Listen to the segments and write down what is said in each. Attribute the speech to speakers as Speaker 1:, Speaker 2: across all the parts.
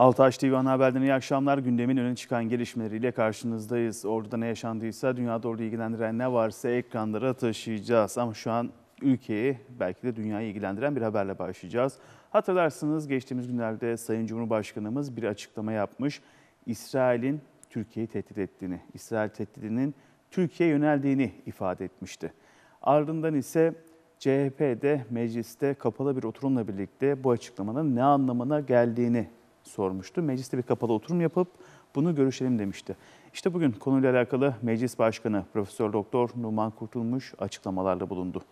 Speaker 1: Altaş TV Ana Haber'den iyi akşamlar. Gündemin öne çıkan gelişmeleriyle karşınızdayız. Ordu'da ne yaşandıysa, dünyada orada ilgilendiren ne varsa ekranlara taşıyacağız. Ama şu an ülkeyi, belki de dünyayı ilgilendiren bir haberle başlayacağız. Hatırlarsınız geçtiğimiz günlerde Sayın Cumhurbaşkanımız bir açıklama yapmış. İsrail'in Türkiye'yi tehdit ettiğini, İsrail tehdidinin Türkiye'ye yöneldiğini ifade etmişti. Ardından ise CHP'de mecliste kapalı bir oturumla birlikte bu açıklamanın ne anlamına geldiğini sormuştu. Mecliste bir kapalı oturum yapıp bunu görüşelim demişti. İşte bugün konuyla alakalı Meclis Başkanı Profesör Doktor Numan Kurtulmuş açıklamalarla bulundu.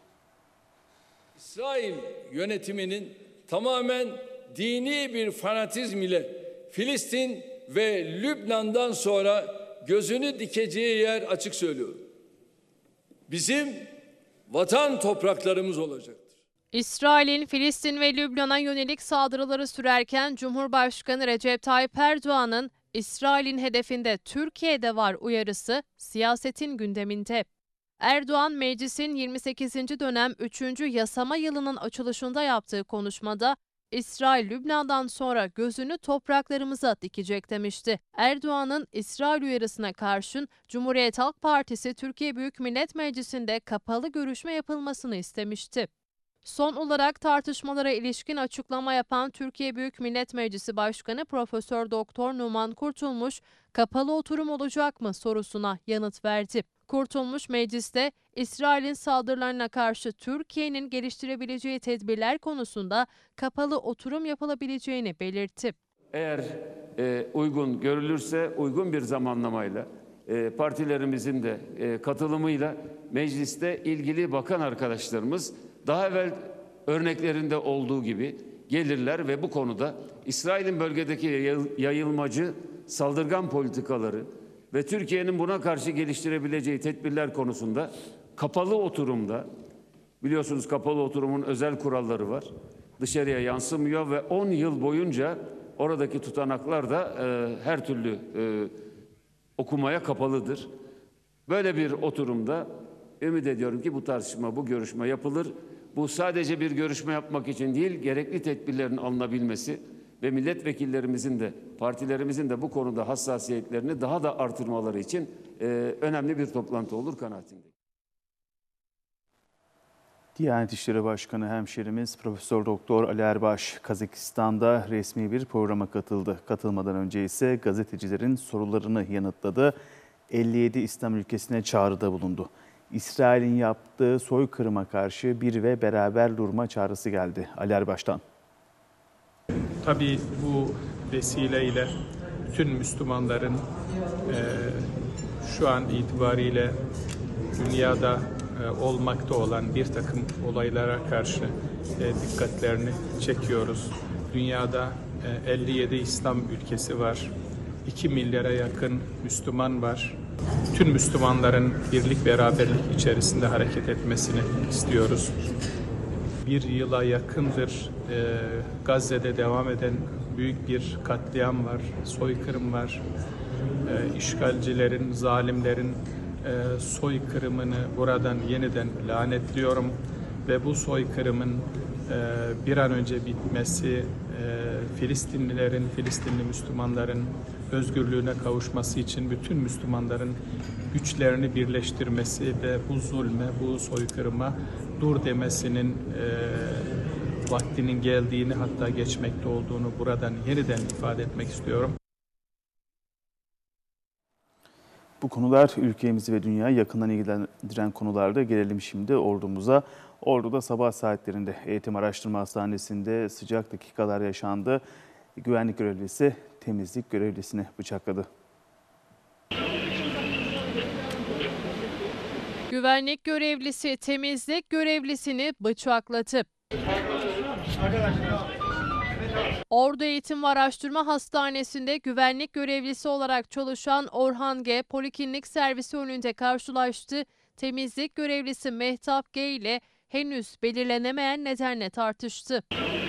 Speaker 2: İsrail yönetiminin tamamen dini bir fanatizm ile Filistin ve Lübnan'dan sonra gözünü dikeceği yer açık söylüyorum. Bizim vatan topraklarımız olacaktır.
Speaker 3: İsrail'in Filistin ve Lübnan'a yönelik saldırıları sürerken Cumhurbaşkanı Recep Tayyip Erdoğan'ın İsrail'in hedefinde Türkiye'de var uyarısı siyasetin gündeminde. Erdoğan meclisin 28. dönem 3. yasama yılının açılışında yaptığı konuşmada İsrail Lübnan'dan sonra gözünü topraklarımıza dikecek demişti. Erdoğan'ın İsrail uyarısına karşın Cumhuriyet Halk Partisi Türkiye Büyük Millet Meclisi'nde kapalı görüşme yapılmasını istemişti. Son olarak tartışmalara ilişkin açıklama yapan Türkiye Büyük Millet Meclisi Başkanı Profesör Doktor Numan Kurtulmuş, kapalı oturum olacak mı sorusuna yanıt verdi. Kurtulmuş mecliste İsrail'in saldırılarına karşı Türkiye'nin geliştirebileceği tedbirler konusunda kapalı oturum yapılabileceğini belirtti.
Speaker 4: Eğer uygun görülürse uygun bir zamanlamayla partilerimizin de katılımıyla mecliste ilgili bakan arkadaşlarımız daha evvel örneklerinde olduğu gibi gelirler ve bu konuda İsrail'in bölgedeki yayılmacı saldırgan politikaları ve Türkiye'nin buna karşı geliştirebileceği tedbirler konusunda kapalı oturumda, biliyorsunuz kapalı oturumun özel kuralları var, dışarıya yansımıyor ve 10 yıl boyunca oradaki tutanaklar da her türlü okumaya kapalıdır. Böyle bir oturumda ümit ediyorum ki bu tartışma, bu görüşme yapılır. Bu sadece bir görüşme yapmak için değil, gerekli tedbirlerin alınabilmesi ve milletvekillerimizin de, partilerimizin de bu konuda hassasiyetlerini daha da artırmaları için önemli bir toplantı olur kanaatindeyim.
Speaker 1: Diyanet İşleri Başkanı hemşerimiz Profesör Doktor Ali Erbaş Kazakistan'da resmi bir programa katıldı. Katılmadan önce ise gazetecilerin sorularını yanıtladı. 57 İslam ülkesine çağrıda bulundu. İsrail'in yaptığı soykırıma karşı bir ve beraber durma çağrısı geldi Ali Erbaş'tan.
Speaker 5: Tabii bu vesileyle bütün Müslümanların şu an itibariyle dünyada olmakta olan bir takım olaylara karşı dikkatlerini çekiyoruz. Dünyada 57 İslam ülkesi var. 2 milyara yakın Müslüman var. Bütün Müslümanların birlik beraberlik içerisinde hareket etmesini istiyoruz. Bir yıla yakındır Gazze'de devam eden büyük bir katliam var, soykırım var. İşgalcilerin, zalimlerin soykırımını buradan yeniden lanetliyorum ve bu soykırımın bir an önce bitmesi, Filistinlilerin, Filistinli Müslümanların özgürlüğüne kavuşması için bütün Müslümanların güçlerini birleştirmesi ve bu zulme, bu soykırıma dur demesinin vaktinin geldiğini, hatta geçmekte olduğunu buradan yeniden ifade etmek istiyorum.
Speaker 1: Bu konular ülkemizi ve dünyayı yakından ilgilendiren konularda. Gelelim şimdi ordumuza. Ordu'da sabah saatlerinde Eğitim Araştırma Hastanesi'nde sıcak dakikalar yaşandı. Güvenlik görevlisi temizlik görevlisini bıçakladı.
Speaker 3: Güvenlik görevlisi temizlik görevlisini bıçakladı. Ordu Eğitim ve Araştırma Hastanesi'nde güvenlik görevlisi olarak çalışan Orhan G. Poliklinik servisi önünde karşılaştı. Temizlik görevlisi Mehtap G. ile henüz belirlenemeyen nedenle tartıştı.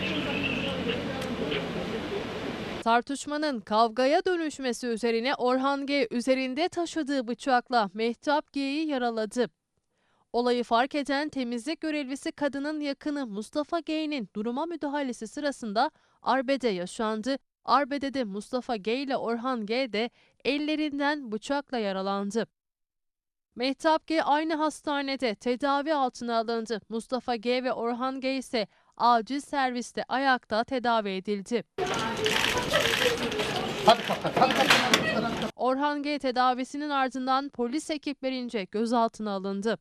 Speaker 3: Tartışmanın kavgaya dönüşmesi üzerine Orhan G. üzerinde taşıdığı bıçakla Mehtap G.'yi yaraladı. Olayı fark eden temizlik görevlisi kadının yakını Mustafa G.'nin duruma müdahalesi sırasında arbede yaşandı. Arbede'de Mustafa G ile Orhan G de ellerinden bıçakla yaralandı. Mehtap G aynı hastanede tedavi altına alındı. Mustafa G ve Orhan G ise acil serviste ayakta tedavi edildi. Orhan G tedavisinin ardından polis ekiplerince gözaltına alındı.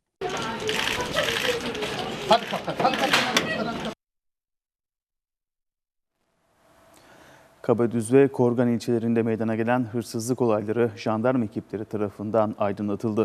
Speaker 1: Kabadüz ve Korgan ilçelerinde meydana gelen hırsızlık olayları jandarma ekipleri tarafından aydınlatıldı.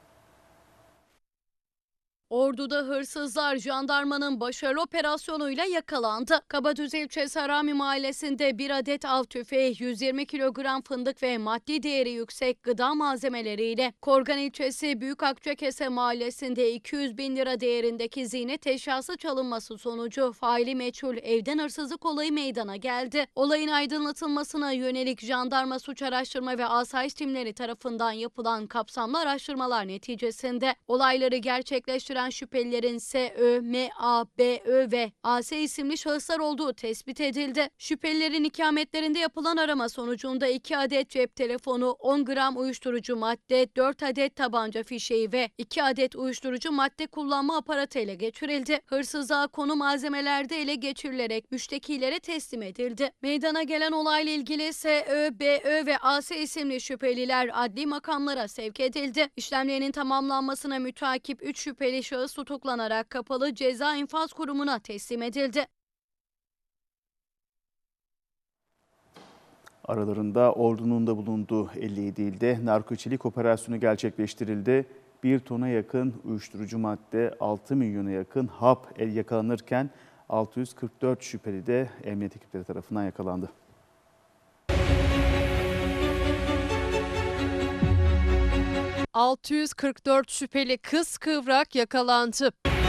Speaker 6: Ordu'da hırsızlar jandarmanın başarılı operasyonuyla yakalandı. Kabadüz ilçesi Harami mahallesinde bir adet av tüfeği, 120 kilogram fındık ve maddi değeri yüksek gıda malzemeleriyle, Korgan ilçesi Büyük Akçakese mahallesinde 200 bin lira değerindeki ziynet eşyası çalınması sonucu faili meçhul evden hırsızlık olayı meydana geldi. Olayın aydınlatılmasına yönelik jandarma suç araştırma ve asayiş timleri tarafından yapılan kapsamlı araştırmalar neticesinde olayları gerçekleştiren şüphelilerin SÖ, MA, BÖ ve AS isimli şahıslar olduğu tespit edildi. Şüphelilerin ikametlerinde yapılan arama sonucunda 2 adet cep telefonu, 10 gram uyuşturucu madde, 4 adet tabanca fişeği ve 2 adet uyuşturucu madde kullanma aparatı ele geçirildi. Hırsızlığa konu malzemeler de ele geçirilerek müştekilere teslim edildi. Meydana gelen olayla ilgili SÖ, BÖ ve AS isimli şüpheliler adli makamlara sevk edildi. İşlemlerinin tamamlanmasına müteakip 3 şüpheli şahıs tutuklanarak kapalı ceza infaz kurumuna teslim edildi.
Speaker 1: Aralarında ordunun da bulunduğu 57 ilde narkoçilik operasyonu gerçekleştirildi. 1 tona yakın uyuşturucu madde, 6 milyona yakın hap yakalanırken 644 şüpheli de emniyet ekipleri tarafından yakalandı.
Speaker 3: ...644 şüpheli kıskıvrak yakalandı.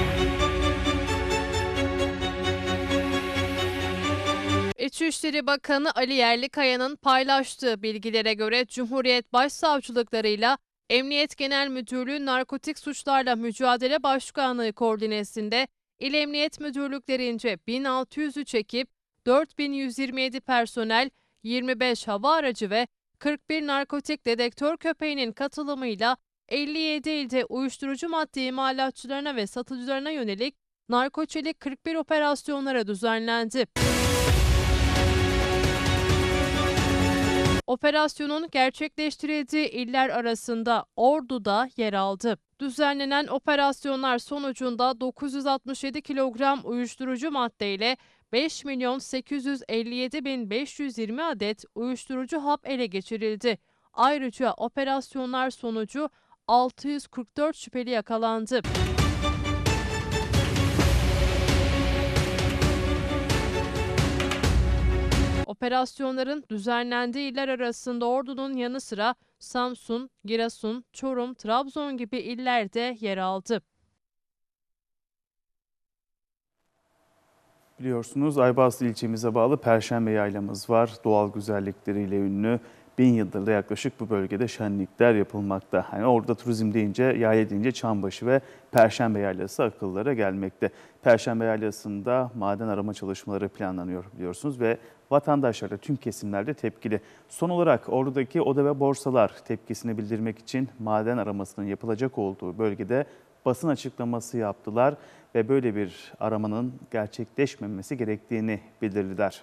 Speaker 3: İçişleri Bakanı Ali Yerlikaya'nın paylaştığı bilgilere göre Cumhuriyet Başsavcılıklarıyla Emniyet Genel Müdürlüğü Narkotik Suçlarla Mücadele Başkanlığı koordinesinde İl Emniyet Müdürlüklerince 1603 ekip, 4127 personel, 25 hava aracı ve 41 narkotik dedektör köpeğinin katılımıyla 57 ilde uyuşturucu madde imalatçılarına ve satıcılarına yönelik narkoçelik 41 operasyonlara düzenlendi. Operasyonun gerçekleştirildiği iller arasında Ordu'da yer aldı. Düzenlenen operasyonlar sonucunda 967 kilogram uyuşturucu maddeyle 5.857.520 adet uyuşturucu hap ele geçirildi. Ayrıca operasyonlar sonucu 644 şüpheli yakalandı. Operasyonların düzenlendiği iller arasında Ordu'nun yanı sıra Samsun, Giresun, Çorum, Trabzon gibi iller de yer aldı.
Speaker 1: Biliyorsunuz Aybastı ilçemize bağlı Perşembe Yaylamız var. Doğal güzellikleriyle ünlü. 1000 yıldır da yaklaşık bu bölgede şenlikler yapılmakta. Hani orada turizm deyince, yayla deyince Çambaşı ve Perşembe Yaylası akıllara gelmekte. Perşembe Yaylası'nda maden arama çalışmaları planlanıyor biliyorsunuz ve vatandaşlar da tüm kesimlerde tepkili. Son olarak oradaki oda ve borsalar tepkisini bildirmek için maden aramasının yapılacak olduğu bölgede basın açıklaması yaptılar ve böyle bir aramanın gerçekleşmemesi gerektiğini bildirdiler.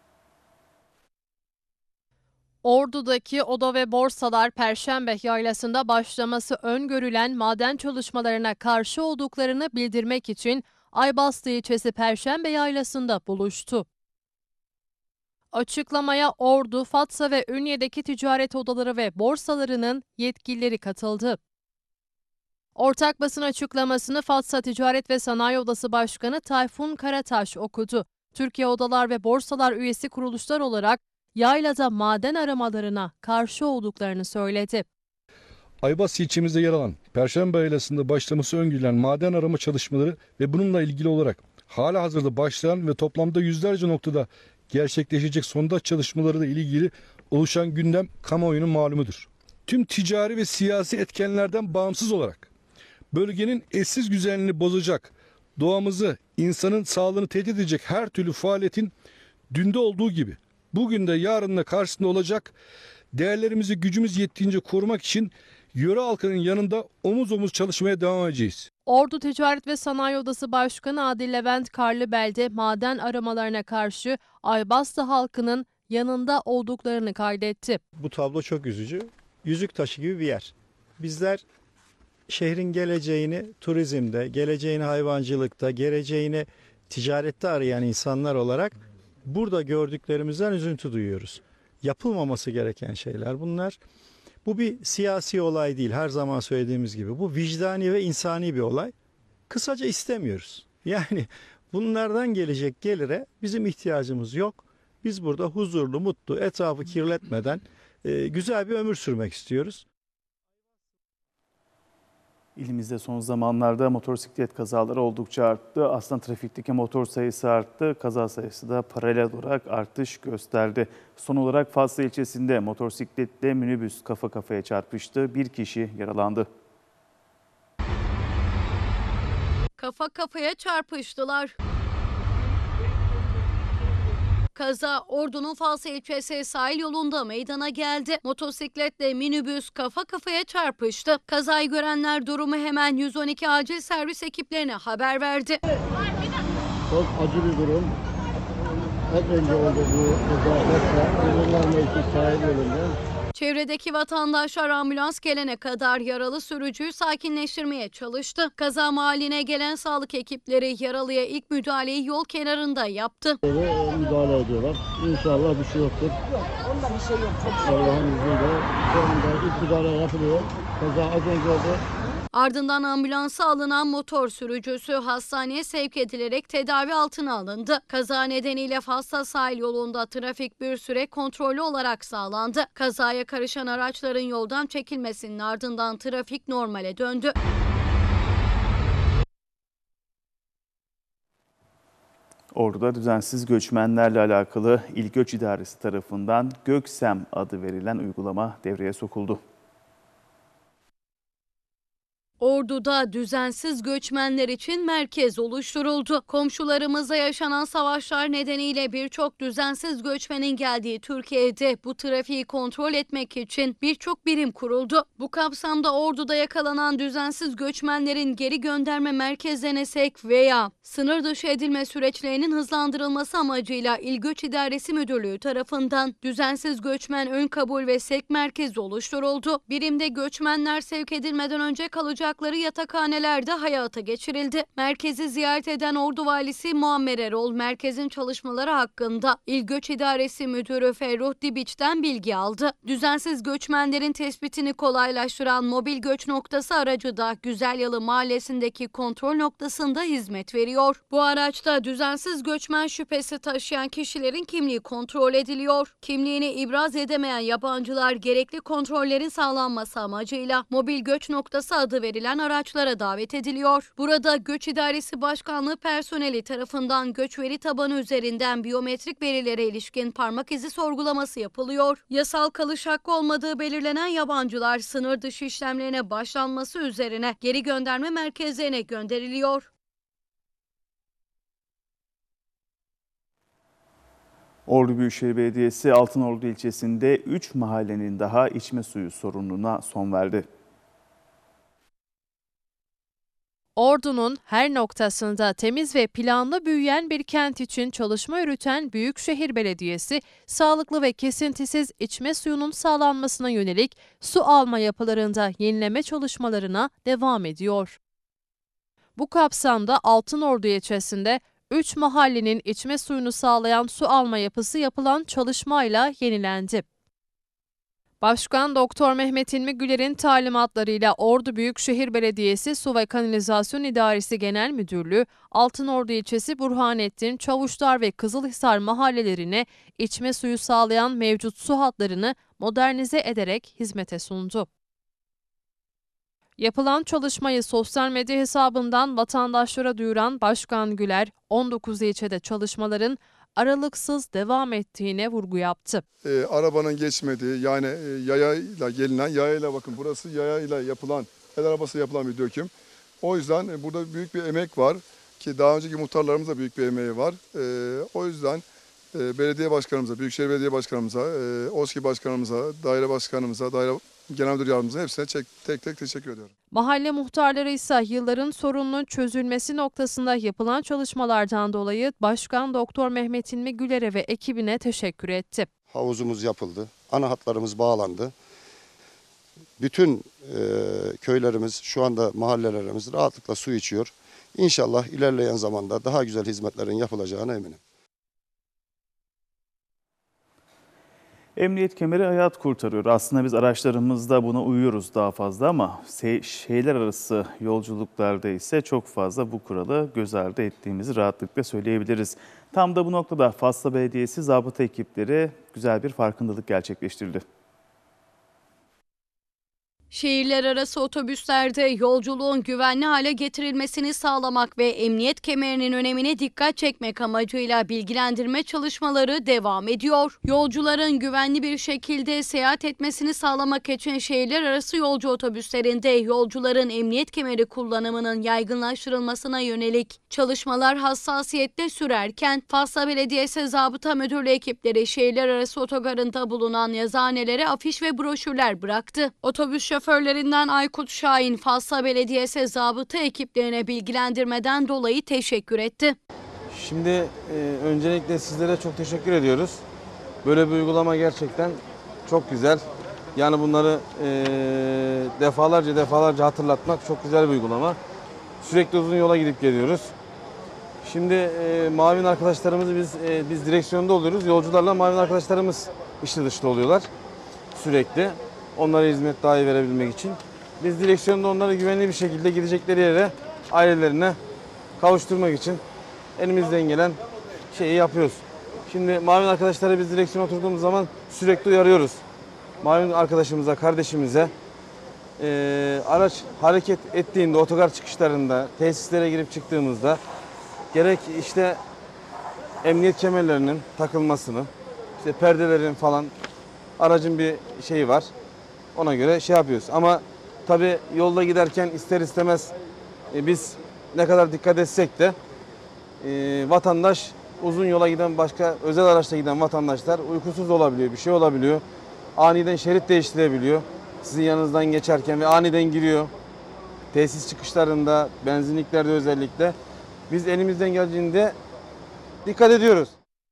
Speaker 3: Ordu'daki oda ve borsalar Perşembe Yaylası'nda başlaması öngörülen maden çalışmalarına karşı olduklarını bildirmek için Aybastı ilçesi Perşembe Yaylası'nda buluştu. Açıklamaya Ordu, Fatsa ve Ünye'deki ticaret odaları ve borsalarının yetkilileri katıldı. Ortak basın açıklamasını Fatsa Ticaret ve Sanayi Odası Başkanı Tayfun Karataş okudu. Türkiye Odalar ve Borsalar üyesi kuruluşlar olarak yaylada maden aramalarına karşı olduklarını söyledi.
Speaker 7: Aybastı ilçemizde yer alan Perşembe Yaylası'nda başlaması öngörülen maden arama çalışmaları ve bununla ilgili olarak halihazırda başlayan ve toplamda yüzlerce noktada gerçekleşecek sondaj çalışmaları ile ilgili oluşan gündem kamuoyunun malumudur. Tüm ticari ve siyasi etkenlerden bağımsız olarak bölgenin eşsiz güzelliğini bozacak, doğamızı, insanın sağlığını tehdit edecek her türlü faaliyetin dünde olduğu gibi bugün de yarın da karşısında olacak. Değerlerimizi gücümüz yettiğince korumak için yöre halkının yanında omuz omuz çalışmaya devam edeceğiz.
Speaker 3: Ordu Ticaret ve Sanayi Odası Başkanı Adil Levent Karlıbel de maden aramalarına karşı Aybastı halkının yanında olduklarını kaydetti.
Speaker 8: Bu tablo çok üzücü. Yüzük taşı gibi bir yer. Bizler şehrin geleceğini turizmde, geleceğini hayvancılıkta, geleceğini ticarette arayan insanlar olarak burada gördüklerimizden üzüntü duyuyoruz. Yapılmaması gereken şeyler bunlar. Bu bir siyasi olay değil, her zaman söylediğimiz gibi. Bu vicdani ve insani bir olay. Kısaca istemiyoruz. Yani bunlardan gelecek gelire bizim ihtiyacımız yok. Biz burada huzurlu, mutlu, etrafı kirletmeden güzel bir ömür sürmek istiyoruz.
Speaker 1: İlimizde son zamanlarda motosiklet kazaları oldukça arttı. Aslında trafikteki motor sayısı arttı. Kaza sayısı da paralel olarak artış gösterdi. Son olarak Fatsa ilçesinde motosikletle minibüs kafa kafaya çarpıştı. Bir kişi yaralandı.
Speaker 6: Kafa kafaya çarpıştılar. Kaza Ordu'nun Falsa ilçesi sahil yolunda meydana geldi. Motosikletle minibüs kafa kafaya çarpıştı. Kazayı görenler durumu hemen 112 acil servis ekiplerine haber verdi.
Speaker 9: Çok acı bir durum. Az önce oldu bu kaza. Yıllar mevki sahil yolunda.
Speaker 6: Çevredeki vatandaşlar ambulans gelene kadar yaralı sürücüyü sakinleştirmeye çalıştı. Kaza mahalline gelen sağlık ekipleri yaralıya ilk müdahaleyi yol kenarında yaptı.
Speaker 9: Müdahale ediyorlar. İnşallah bir şey yoktur. Allah'ın izniyle şu anda ilk müdahale yapılıyor. Kaza az önce oldu.
Speaker 6: Ardından ambulansa alınan motor sürücüsü hastaneye sevk edilerek tedavi altına alındı. Kaza nedeniyle Fatsa sahil yolunda trafik bir süre kontrollü olarak sağlandı. Kazaya karışan araçların yoldan çekilmesinin ardından trafik normale döndü.
Speaker 1: Ordu'da düzensiz göçmenlerle alakalı İl Göç İdaresi tarafından Göksem adı verilen uygulama devreye sokuldu.
Speaker 6: Ordu'da düzensiz göçmenler için merkez oluşturuldu. Komşularımızla yaşanan savaşlar nedeniyle birçok düzensiz göçmenin geldiği Türkiye'de bu trafiği kontrol etmek için birçok birim kuruldu. Bu kapsamda Ordu'da yakalanan düzensiz göçmenlerin geri gönderme merkezlerine sevk veya sınır dışı edilme süreçlerinin hızlandırılması amacıyla İl Göç İdaresi Müdürlüğü tarafından düzensiz göçmen ön kabul ve sevk merkezi oluşturuldu. Birimde göçmenler sevk edilmeden önce kalacak yatakhanelerde hayata geçirildi. Merkezi ziyaret eden Ordu Valisi Muammer Erol, merkezin çalışmaları hakkında İl Göç İdaresi Müdürü Ferruh Dibiç'ten bilgi aldı. Düzensiz göçmenlerin tespitini kolaylaştıran mobil göç noktası aracı da Güzelyalı Mahallesi'ndeki kontrol noktasında hizmet veriyor. Bu araçta düzensiz göçmen şüphesi taşıyan kişilerin kimliği kontrol ediliyor. Kimliğini ibraz edemeyen yabancılar gerekli kontrollerin sağlanması amacıyla mobil göç noktası adı verilen araçlara davet ediliyor. Burada Göç İdaresi Başkanlığı personeli tarafından göç veri tabanı üzerinden biyometrik verilere ilişkin parmak izi sorgulaması yapılıyor. Yasal kalış hakkı olmadığı belirlenen yabancılar sınır dışı işlemlerine başlanması üzerine geri gönderme merkezlerine gönderiliyor.
Speaker 1: Ordu Büyükşehir Belediyesi Altınordu ilçesinde 3 mahallenin daha içme suyu sorununa son verdi.
Speaker 3: Ordu'nun her noktasında temiz ve planlı büyüyen bir kent için çalışma yürüten Büyükşehir Belediyesi, sağlıklı ve kesintisiz içme suyunun sağlanmasına yönelik su alma yapılarında yenileme çalışmalarına devam ediyor. Bu kapsamda Altınordu ilçesinde 3 mahallenin içme suyunu sağlayan su alma yapısı yapılan çalışmayla yenilendi. Başkan Doktor Mehmet İlmi Güler'in talimatlarıyla Ordu Büyükşehir Belediyesi Su ve Kanalizasyon İdaresi Genel Müdürlüğü, Altınordu ilçesi Burhanettin, Çavuşlar ve Kızılhisar mahallelerine içme suyu sağlayan mevcut su hatlarını modernize ederek hizmete sundu. Yapılan çalışmayı sosyal medya hesabından vatandaşlara duyuran Başkan Güler, 19 ilçede çalışmaların aralıksız devam ettiğine vurgu yaptı.
Speaker 10: Arabanın geçmediği, yani yayayla gelinen, yayayla bakın burası yayayla yapılan, el arabası yapılan bir döküm. O yüzden burada büyük bir emek var ki daha önceki muhtarlarımızda büyük bir emeği var. O yüzden belediye başkanımıza, Büyükşehir Belediye Başkanımıza, OSKİ Başkanımıza, daire başkanımıza, daire genel müdür yardımcımıza hepsine tek tek teşekkür ediyorum.
Speaker 3: Mahalle muhtarları ise yılların sorununun çözülmesi noktasında yapılan çalışmalardan dolayı Başkan Doktor Mehmet İlmi Güler'e ve ekibine teşekkür etti.
Speaker 11: Havuzumuz yapıldı, ana hatlarımız bağlandı. Bütün köylerimiz, şu anda mahallelerimiz rahatlıkla su içiyor. İnşallah ilerleyen zamanda daha güzel hizmetlerin yapılacağına eminim.
Speaker 1: Emniyet kemeri hayat kurtarıyor. Aslında biz araçlarımızda buna uyuyoruz daha fazla ama şehirler arası yolculuklarda ise çok fazla bu kuralı göz ardı ettiğimizi rahatlıkla söyleyebiliriz. Tam da bu noktada Fasla Belediyesi zabıta ekipleri güzel bir farkındalık gerçekleştirdi.
Speaker 6: Şehirler arası otobüslerde yolculuğun güvenli hale getirilmesini sağlamak ve emniyet kemerinin önemine dikkat çekmek amacıyla bilgilendirme çalışmaları devam ediyor. Yolcuların güvenli bir şekilde seyahat etmesini sağlamak için şehirler arası yolcu otobüslerinde yolcuların emniyet kemeri kullanımının yaygınlaştırılmasına yönelik çalışmalar hassasiyetle sürerken Fasla Belediyesi Zabıta Müdürlüğü ekipleri şehirler arası otogarında bulunan yazıhanelere afiş ve broşürler bıraktı. Otobüs şoförlerinden Aykut Şahin, Fasla Belediyesi zabıta ekiplerine bilgilendirmeden dolayı teşekkür etti.
Speaker 12: Şimdi öncelikle sizlere çok teşekkür ediyoruz. Böyle bir uygulama gerçekten çok güzel. Yani bunları defalarca hatırlatmak çok güzel bir uygulama. Sürekli uzun yola gidip geliyoruz. Şimdi mavin arkadaşlarımızı biz direksiyonda oluyoruz. Yolcularla mavin arkadaşlarımız içli dışlı oluyorlar sürekli. Onlara hizmet daha iyi verebilmek için. Biz direksiyonda onları güvenli bir şekilde gidecekleri yere ailelerine kavuşturmak için elimizden gelen şeyi yapıyoruz. Şimdi mavin arkadaşlara biz direksiyona oturduğumuz zaman sürekli uyarıyoruz. Mavin arkadaşımıza, kardeşimize araç hareket ettiğinde, otogar çıkışlarında, tesislere girip çıktığımızda gerek işte emniyet kemerlerinin takılmasını, işte perdelerin falan aracın bir şeyi var. Ona göre şey yapıyoruz. Ama tabii yolda giderken ister istemez biz ne kadar dikkat etsek de vatandaş, uzun yola giden başka özel araçla giden vatandaşlar uykusuz olabiliyor, bir şey olabiliyor. Aniden şerit değiştirebiliyor. Sizin yanınızdan geçerken ve aniden giriyor. Tesis çıkışlarında, benzinliklerde özellikle. Biz elimizden geldiğinde dikkat ediyoruz.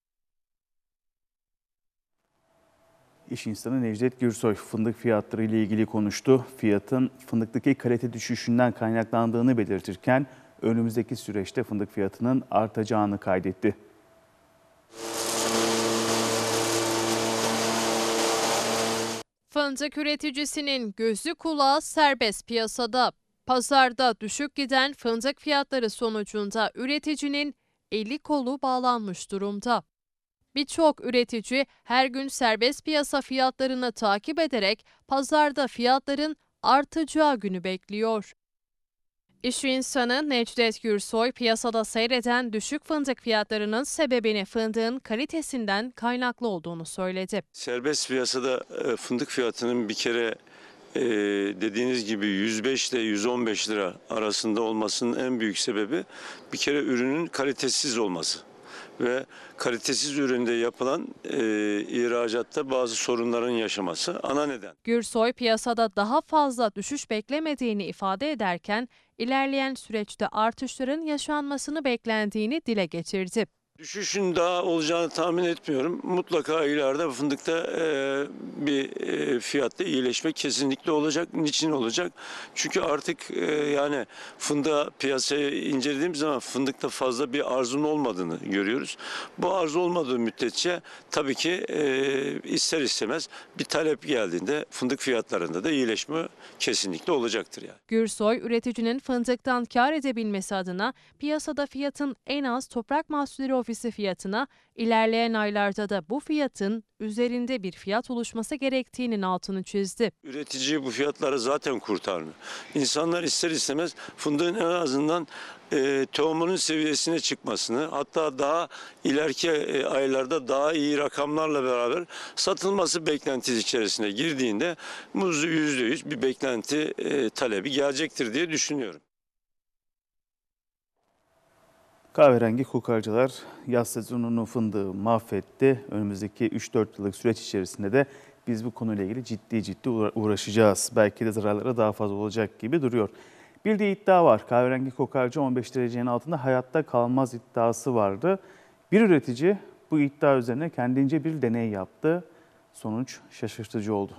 Speaker 1: İş insanı Necdet Gürsoy fındık fiyatları ile ilgili konuştu. Fiyatın fındıktaki kalite düşüşünden kaynaklandığını belirtirken önümüzdeki süreçte fındık fiyatının artacağını kaydetti.
Speaker 3: Fındık üreticisinin gözü kulağı serbest piyasada. Pazarda düşük giden fındık fiyatları sonucunda üreticinin eli kolu bağlanmış durumda. Birçok üretici her gün serbest piyasa fiyatlarını takip ederek pazarda fiyatların artacağı günü bekliyor. İş insanı Necdet Gürsoy piyasada seyreden düşük fındık fiyatlarının sebebini fındığın kalitesinden kaynaklı olduğunu söyledi.
Speaker 13: Serbest piyasada fındık fiyatının bir kere dediğiniz gibi 105 ile 115 lira arasında olmasının en büyük sebebi bir kere ürünün kalitesiz olması. Ve kalitesiz üründe yapılan ihracatta bazı sorunların yaşaması ana neden.
Speaker 3: Gürsoy piyasada daha fazla düşüş beklemediğini ifade ederken ilerleyen süreçte artışların yaşanmasını beklendiğini dile getirdi.
Speaker 13: Düşüşün daha olacağını tahmin etmiyorum. Mutlaka ileride fındıkta bir fiyatta iyileşme kesinlikle olacak. Niçin olacak? Çünkü artık yani fındığa piyasayı incelediğimiz zaman fındıkta fazla bir arzun olmadığını görüyoruz. Bu arzu olmadığı müddetçe tabii ki ister istemez bir talep geldiğinde fındık fiyatlarında da iyileşme kesinlikle olacaktır yani.
Speaker 3: Gürsoy, üreticinin fındıktan kar edebilmesi adına piyasada fiyatın en az Toprak Mahsulleri Ofisi fiyatına, ilerleyen aylarda da bu fiyatın üzerinde bir fiyat oluşması gerektiğinin altını çizdi.
Speaker 13: Üretici bu fiyatları zaten kurtarmıyor. İnsanlar ister istemez fındığın en azından tohumunun seviyesine çıkmasını, hatta daha ileriki aylarda daha iyi rakamlarla beraber satılması beklentisi içerisine girdiğinde %100 bir beklenti talebi gelecektir diye düşünüyorum.
Speaker 1: Kahverengi kokarcalar yaz sezonunun fındığı mahvetti. Önümüzdeki 3-4 yıllık süreç içerisinde de biz bu konuyla ilgili ciddi uğraşacağız. Belki de zararları daha fazla olacak gibi duruyor. Bir de iddia var. Kahverengi kokarca 15 derecenin altında hayatta kalmaz iddiası vardı. Bir üretici bu iddia üzerine kendince bir deney yaptı. Sonuç şaşırtıcı oldu.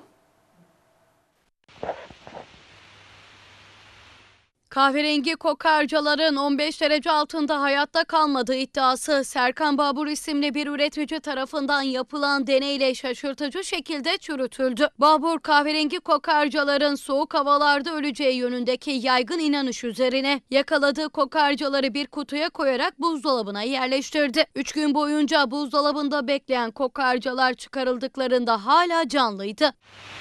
Speaker 6: Kahverengi kokarcaların 15 derece altında hayatta kalmadığı iddiası Serkan Babur isimli bir üretici tarafından yapılan deneyle şaşırtıcı şekilde çürütüldü. Babur, kahverengi kokarcaların soğuk havalarda öleceği yönündeki yaygın inanış üzerine yakaladığı kokarcaları bir kutuya koyarak buzdolabına yerleştirdi. 3 gün boyunca buzdolabında bekleyen kokarcalar çıkarıldıklarında hala canlıydı.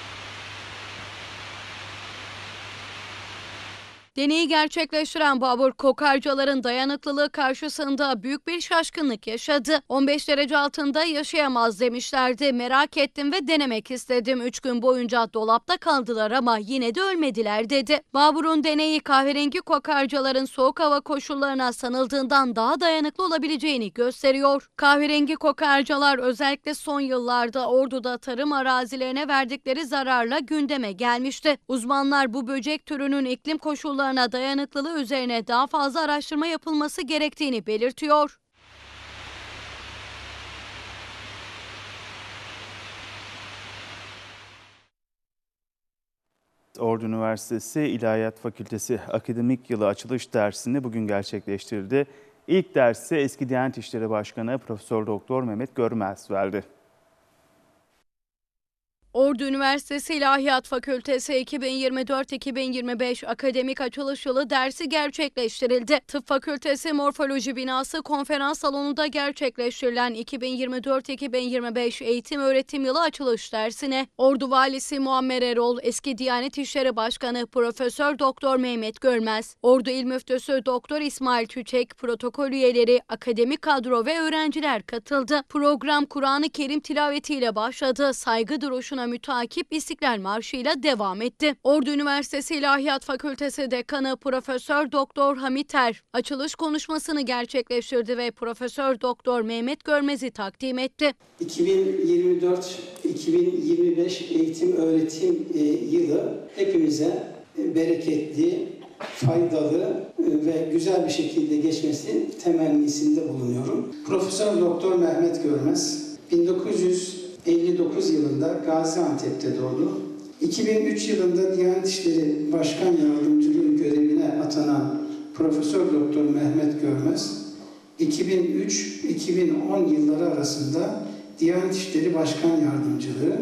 Speaker 6: Deneyi gerçekleştiren Babur, kokarcaların dayanıklılığı karşısında büyük bir şaşkınlık yaşadı. 15 derece altında yaşayamaz demişlerdi. Merak ettim ve denemek istedim. 3 gün boyunca dolapta kaldılar ama yine de ölmediler dedi. Babur'un deneyi kahverengi kokarcaların soğuk hava koşullarına sanıldığından daha dayanıklı olabileceğini gösteriyor. Kahverengi kokarcalar özellikle son yıllarda Ordu'da tarım arazilerine verdikleri zararla gündeme gelmişti. Uzmanlar bu böcek türünün iklim koşullarına dayanıklılığı üzerine daha fazla araştırma yapılması gerektiğini belirtiyor.
Speaker 1: Ordu Üniversitesi İlahiyat Fakültesi akademik yılı açılış dersini bugün gerçekleştirdi. İlk dersi eski Diyanet İşleri Başkanı Profesör Doktor Mehmet Görmez verdi.
Speaker 6: Ordu Üniversitesi İlahiyat Fakültesi 2024-2025 akademik açılış yılı dersi gerçekleştirildi. Tıp Fakültesi Morfoloji Binası konferans salonunda gerçekleştirilen 2024-2025 eğitim öğretim yılı açılış dersine Ordu Valisi Muammer Erol, eski Diyanet İşleri Başkanı Profesör Doktor Mehmet Görmez, Ordu İl Müftüsü Doktor İsmail Çiçek, protokol üyeleri, akademik kadro ve öğrenciler katıldı. Program Kur'an-ı Kerim tilavetiyle başladı. Saygı duruşuna mütakip İstiklal Marşı ile devam etti. Ordu Üniversitesi İlahiyat Fakültesi Dekanı Profesör Doktor Hamit Er açılış konuşmasını gerçekleştirdi ve Profesör Doktor Mehmet Görmez'i takdim etti.
Speaker 14: 2024-2025 eğitim öğretim yılı hepimize bereketli, faydalı ve güzel bir şekilde geçmesi temennisinde bulunuyorum. Profesör Doktor Mehmet Görmez 1959 yılında Gaziantep'te doğdu. 2003 yılında Diyanet İşleri Başkan Yardımcılığı görevine atanan Profesör Doktor Mehmet Görmez, 2003-2010 yılları arasında Diyanet İşleri Başkan Yardımcılığı,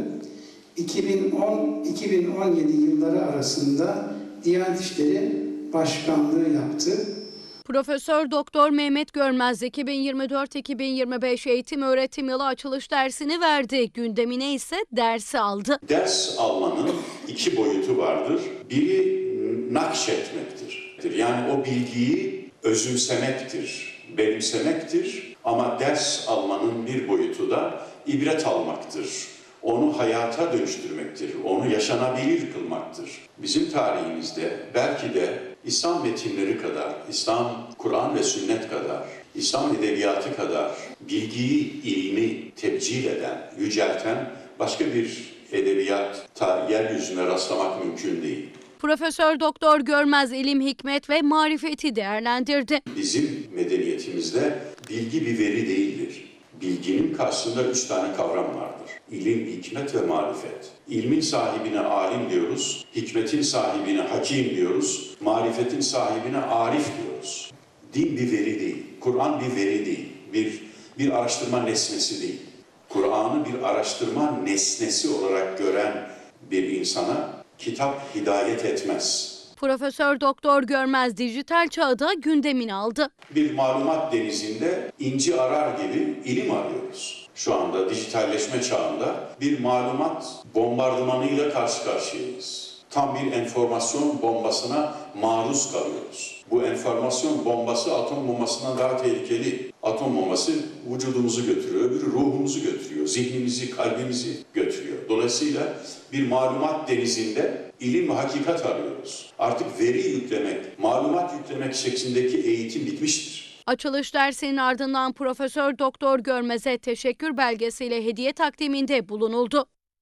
Speaker 14: 2010-2017 yılları arasında Diyanet İşleri Başkanlığı yaptı.
Speaker 6: Profesör Doktor Mehmet Görmez 2024-2025 eğitim öğretim yılı açılış dersini verdi. Gündemine ise dersi aldı.
Speaker 15: Ders almanın iki boyutu vardır. Biri nakşetmektir. Yani o bilgiyi özümsemektir, benimsemektir. Ama ders almanın bir boyutu da ibret almaktır. Onu hayata dönüştürmektir, onu yaşanabilir kılmaktır. Bizim tarihimizde belki de İslam metinleri kadar, İslam, Kur'an ve sünnet kadar, İslam edebiyatı kadar bilgiyi, ilmi tebcil eden, yücelten başka bir edebiyat yeryüzüne rastlamak mümkün değil.
Speaker 6: Profesör Doktor Görmez ilim, hikmet ve marifeti değerlendirdi.
Speaker 15: Bizim medeniyetimizde bilgi bir veri değildir. Bilginin karşısında 3 tane kavram vardır. İlim, hikmet ve marifet. İlmin sahibine alim diyoruz, hikmetin sahibine hakim diyoruz, marifetin sahibine arif diyoruz. Din bir veri değil, Kur'an bir veri değil, bir araştırma nesnesi değil. Kur'an'ı bir araştırma nesnesi olarak gören bir insana kitap hidayet etmez.
Speaker 6: Profesör Doktor Görmez dijital çağda gündemini aldı.
Speaker 15: Bir malumat denizinde inci arar gibi ilim arıyoruz. Şu anda dijitalleşme çağında bir malumat bombardımanıyla karşı karşıyayız. Tam bir enformasyon bombasına maruz kalıyoruz. Bu enformasyon bombası atom bombasından daha tehlikeli. Atom bombası vücudumuzu götürüyor, öbürü ruhumuzu götürüyor, zihnimizi, kalbimizi götürüyor. Dolayısıyla bir malumat denizinde ilim ve hakikat arıyoruz. Artık veri yüklemek, malumat yüklemek şeklindeki eğitim bitmiştir.
Speaker 6: Açılış dersinin ardından Profesör Doktor Görmez'e teşekkür belgesiyle hediye takdiminde bulunuldu.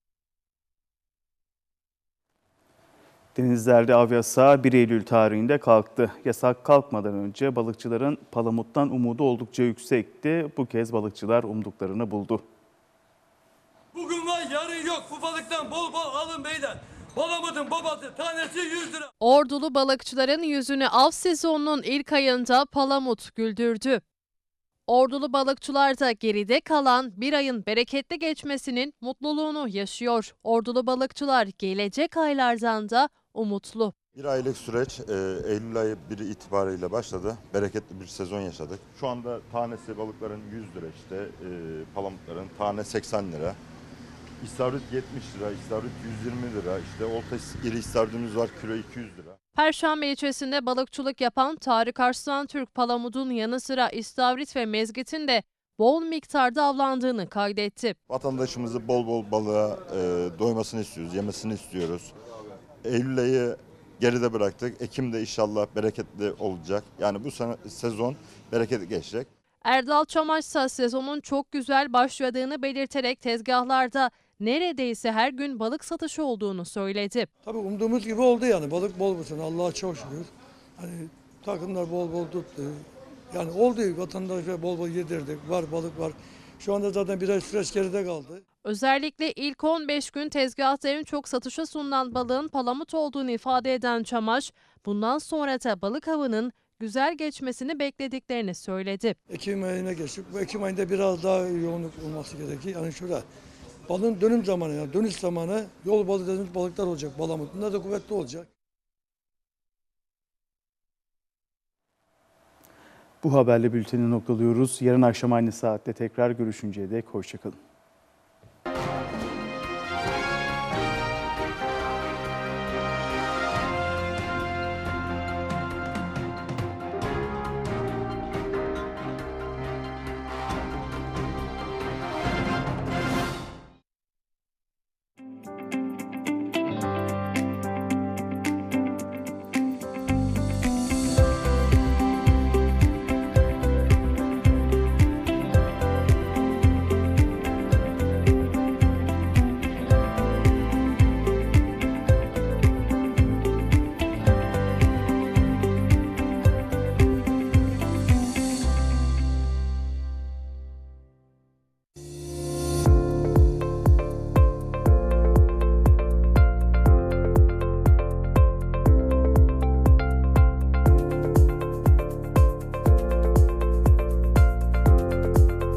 Speaker 1: Denizlerde av yasağı 1 Eylül tarihinde kalktı. Yasak kalkmadan önce balıkçıların palamuttan umudu oldukça yüksekti. Bu kez balıkçılar umduklarını buldu.
Speaker 16: Bugün var, yarın yok. Bu balıktan bol bol alın beyler. Palamutun babası tanesi 100 lira.
Speaker 3: Ordulu balıkçıların yüzünü av sezonunun ilk ayında palamut güldürdü. Ordulu balıkçılar da geride kalan bir ayın bereketli geçmesinin mutluluğunu yaşıyor. Ordulu balıkçılar gelecek aylardan da umutlu.
Speaker 17: Bir aylık süreç Eylül ayı 1 itibariyle başladı. Bereketli bir sezon yaşadık. Şu anda tanesi balıkların 100 lira işte, palamutların tane 80 lira. İstavrit 70 lira, istavrit 120 lira, işte olta iri istavritimiz var, kilo 200 lira.
Speaker 3: Perşembe ilçesinde balıkçılık yapan Tarık Arslan Türk palamudun yanı sıra istavrit ve mezgitin de bol miktarda avlandığını kaydetti.
Speaker 17: Vatandaşımızı bol bol balığa doymasını istiyoruz, yemesini istiyoruz. Eylül ayı geride bıraktık. Ekim'de inşallah bereketli olacak. Yani bu sezon bereketli geçecek.
Speaker 3: Erdal Çamaş ise sezonun çok güzel başladığını belirterek tezgahlarda neredeyse her gün balık satışı olduğunu söyledi.
Speaker 18: Tabii umduğumuz gibi oldu yani. Balık bol bu sene. Allah'a çok şükür. Hani takımlar bol bol tuttu. Yani oldu, vatandaşa bol bol yedirdik. Var, balık var. Şu anda zaten biraz süreç geride kaldı.
Speaker 3: Özellikle ilk 15 gün tezgahta en çok satışa sunulan balığın palamut olduğunu ifade eden Çamaş, bundan sonra da balık avının güzel geçmesini beklediklerini söyledi.
Speaker 18: Ekim ayına geçtik. Bu Ekim ayında biraz daha yoğunluk olması gerekiyor. Yani şurada balığın dönüm zamanı, yani dönüş zamanı yol balığı dediğimiz balıklar olacak. Palamut. Bunlar da kuvvetli olacak.
Speaker 1: Bu haberle bülteni noktalıyoruz. Yarın akşam aynı saatte tekrar görüşünceye dek hoşça kalın.